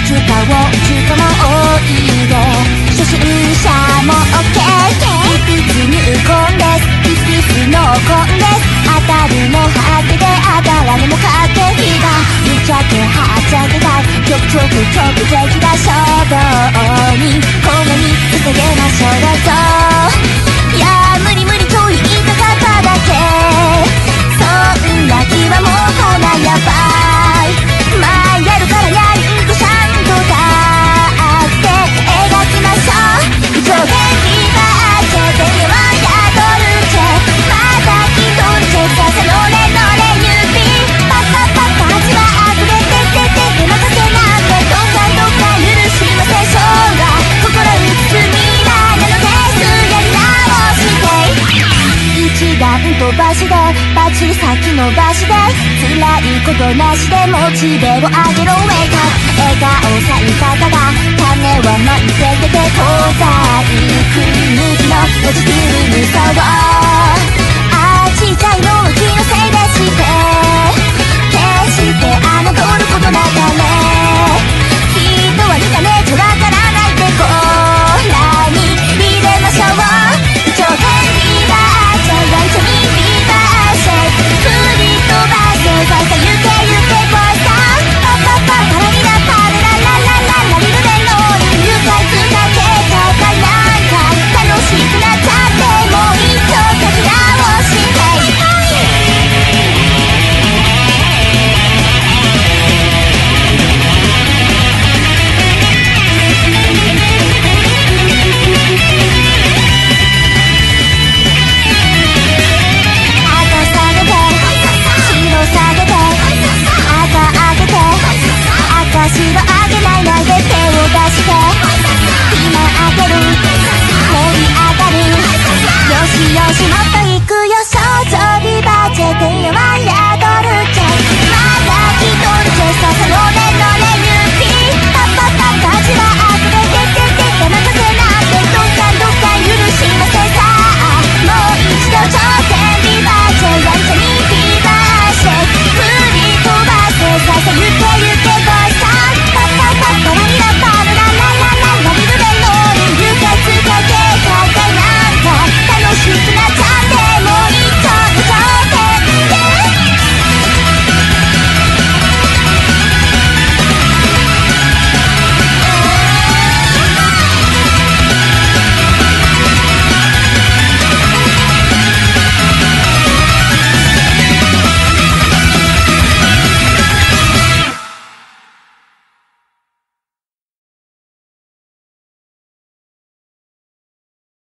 もおいで初心者も OK ピピス入魂ですピピス濃紺です当たるもはけで当たらぬも駆け引きだぶっちゃけはっちゃけた直撃だ衝動にこのに捧げましょうどうぞいや無理と言いたかっただけそんな気はもはなやばいまあやるからやるんとちゃんとだって描きましょう上下にバーチェではやドルチェまた一人チェさせのれ指パパパパチはあふれて任せなんてどっか許しません将来心に包みなのですやり直して一段飛ばしでバッチリ先延ばしで辛いことなしでモチベを上げろウェイク笑顔さい方が種は満点でて東西くり抜きのポジティブにさをあちっちゃいの